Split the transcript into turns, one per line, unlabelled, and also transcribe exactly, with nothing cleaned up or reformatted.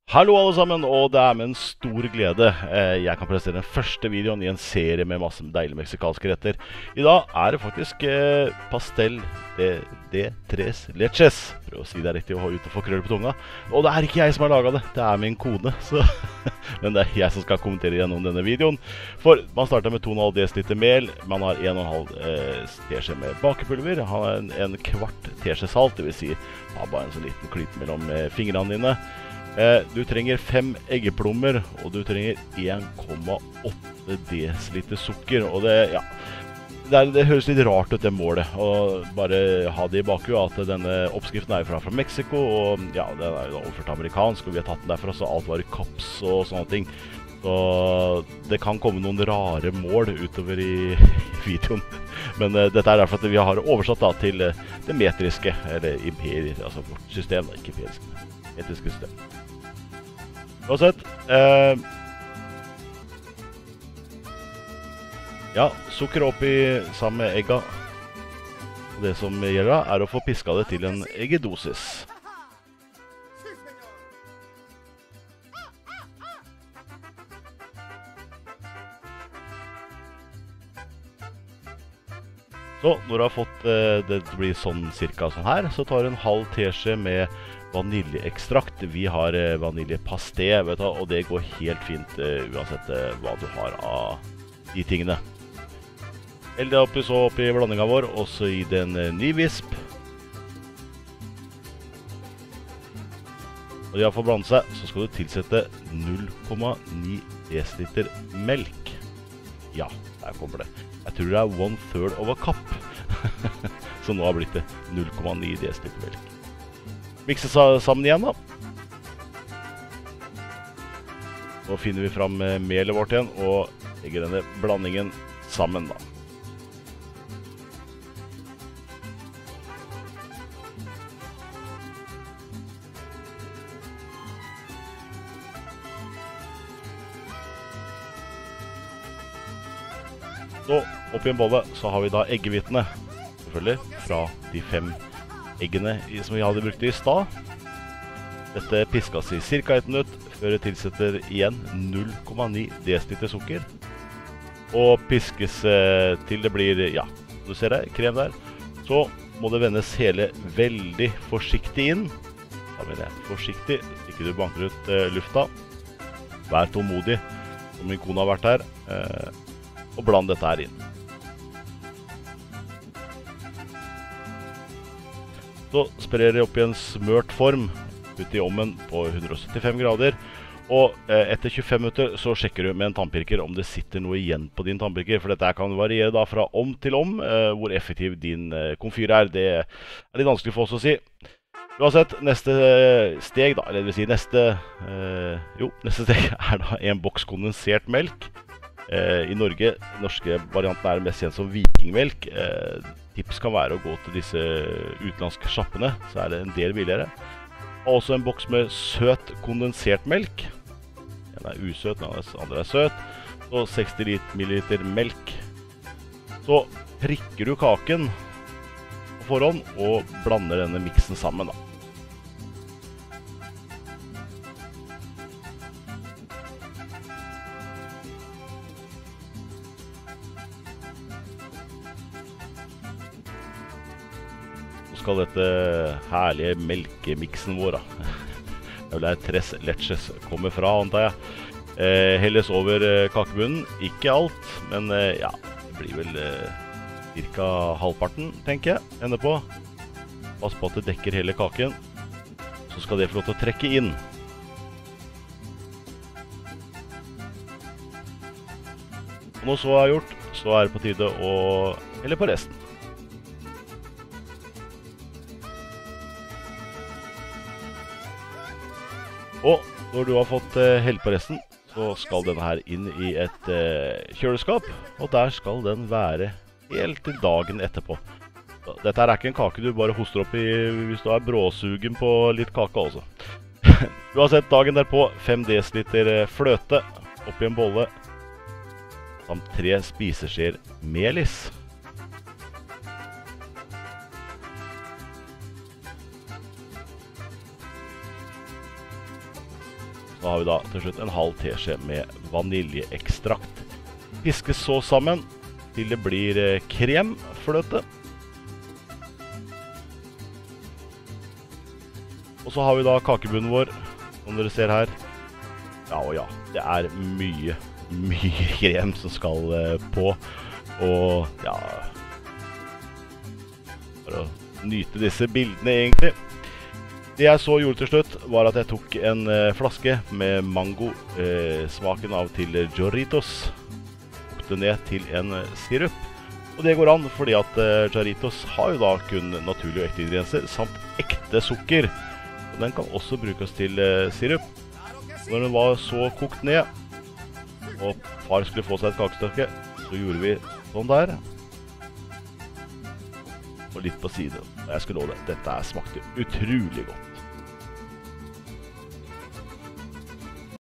Hallo alle sammen, og det er med en stor glede eh, jeg kan presentere den første videoen i en serie med masse deilige meksikanske retter. I dag er det faktisk eh, pastel de, de tres leches, prøv å si det riktig og ha ut og få krøll på tunga. Og det er ikke jeg som har laget det, det er min kone, så men det er jeg som skal kommentere gjennom denne videoen. For man starter med to komma fem desiliter mel, man har en komma fem eh, teskje med bakepulver, man har en, en kvart teskje salt, det vil si ha bare en sånn liten klype mellom eh, fingrene dine. Eh, du trenger fem eggeplommer, og du trenger en komma åtte desiliter sukker. Og det, ja, det, er, det høres litt rart ut det målet, og bare ha det i bakhuet at denne oppskriften er fra, fra Mexico, og ja, den er jo overført amerikansk, og vi har tatt den derfra, så alt var i kaps og sånne ting. Så det kan komme noen rare mål utover i videoen, men uh, dette er derfor at vi har oversatt da, til uh, det metriske, eller imperiet, altså vårt system, ikke imperisk, metriske system. Uansett, eh, ja, sukker oppi sammen med egga. Det som gjelder da, er å få piska det til en eggedosis. Så når du har fått eh, det blir sånn cirka sånn her, så tar du en halv teskje med vaniljeekstrakt. Vi har eh, vaniljepasté, vet du, og det går helt fint eh, uansett eh, hva du har av de tingene. Hell det oppi så oppi blandingen vår, og så i den eh, ny visp. Og de har fått blande seg, så skal du tilsette null komma ni desiliter melk. Ja, der kommer det. Jeg tror det er one third of a cup. Så nå har blitt det null komma ni desiliter melk. Mikse sammen igjen da. Nå finner vi fram melet vårt igjen og legger denne blandingen sammen da. Så oppi en bolle så har vi da eggehvitene, selvfølgelig, fra de fem eggene som vi hadde brukt i stad. Dette piskes i cirka ett minutt, før det tilsetter igjen null komma ni desiliter sukker. Og piskes eh, til det blir, ja, du ser det, krem der. Så må det vendes hele veldig forsiktig inn. Da mener jeg forsiktig, ikke du banker ut eh, lufta. Vær tålmodig, som min kone har vært her. Eh, og bland dette her inn. Så sprer det opp i en smørt form ut i ovnen på hundre syttifem grader. Og eh, etter tjuefem minutter så sjekker du med en tannpirker om det sitter noe igjen på din tannpirker. For dette kan variere da fra om til om eh, hvor effektiv din eh, komfyr er. Det er litt vanskelig for oss å si. Uansett, neste steg da, eller det vil si neste, eh, jo, neste steg er da en boks kondensert melk. Eh, I Norge, norske varianten er mest kjent som vikingmelk. Eh, tips kan være å gå til disse utenlandske sjappene, så er det en del billigere. Og også en boks med søt kondensert melk. Den er usøt, den andre er søt. Så seksti milliliter melk. Så prikker du kaken på forhånd og blander denne miksen sammen da. Skal dette herlige melkemiksen vår da. Det er vel der tres leches kommer fra, antar jeg. Eh, helles over eh, kakebunnen, ikke alt, men eh, ja, det blir vel eh, cirka halvparten, tenker jeg, ende på. Pass på at det dekker hele kaken, så skal det få lov til å trekke inn. Og når så er gjort, så er det på tide å helle på resten. Og når du har fått eh, hell på resten, så skal denne her inn i et eh, kjøleskap, og der skal den være helt til dagen etterpå. Dette her er ikke en kake du bare hoster opp i hvis du er bråsugen på litt kake også. Du har sett dagen derpå fem desiliter fløte oppi en bolle, samt tre spiseskjeer melis. Så har vi da til slutt en halv teskje med vaniljeekstrakt. Piskes så sammen til det blir kremfløte. Og så har vi da kakebunnen vår, som dere ser her. Ja og ja, det er mye, mye krem som skal på. Og ja, for å nyte disse bildene egentlig. Det jeg så gjorde til slutt, var at jeg tok en flaske med mango, eh, smaken av til Jarritos. Kokte ned til en sirup. Og det går an fordi at eh, Jarritos har jo da kun naturlige og ekte ingredienser, samt ekte sukker. Og den kan også brukes til eh, sirup. Når den var så kokt ned, og far skulle få seg et kakestykke, så gjorde vi sånn der. Og litt på siden. Og jeg skal love det, dette smakte utrolig godt.